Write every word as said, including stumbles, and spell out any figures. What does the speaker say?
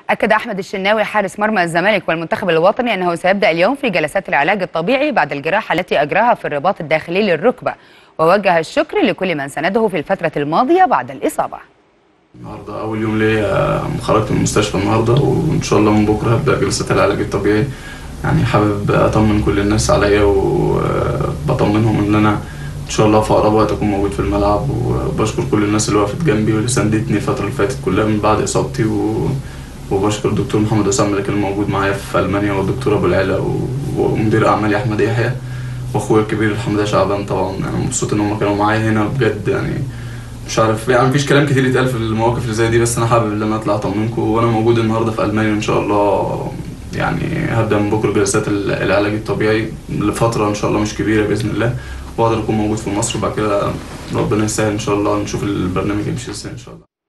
أكد أحمد الشناوي حارس مرمى الزمالك والمنتخب الوطني أنه سيبدأ اليوم في جلسات العلاج الطبيعي بعد الجراحة التي أجراها في الرباط الداخلي للركبة، ووجه الشكر لكل من سنده في الفترة الماضية بعد الإصابة. النهارده أول يوم ليا، خرجت من المستشفى النهارده وإن شاء الله من بكرة هبدأ جلسات العلاج الطبيعي. يعني حابب أطمن كل الناس عليا وبطمنهم إن أنا إن شاء الله في أقرب وقت أكون موجود في الملعب، وبشكر كل الناس اللي وقفت جنبي واللي ساندتني الفترة اللي فاتت كلها من بعد إصابتي، و... وبشكر الدكتور محمد عصام اللي كان موجود معايا في ألمانيا، والدكتور أبو العلا، ومدير أعمالي أحمد يحيى، وأخويا الكبير الحمد شعبان. طبعا أنا مبسوط إن هم كانوا معايا هنا بجد. يعني مش عارف، يعني مفيش كلام كتير يتقال في المواقف اللي زي دي، بس أنا حابب إن أنا أطلع أطمنكم، وأنا موجود النهارده في ألمانيا إن شاء الله. يعني هبدأ من بكرة جلسات العلاج الطبيعي لفترة إن شاء الله مش كبيرة بإذن الله، وأقدر أكون موجود في مصر، وبعد كده ربنا يسهل إن شاء الله نشوف البرنامج يمشي إزاي إن شاء الله.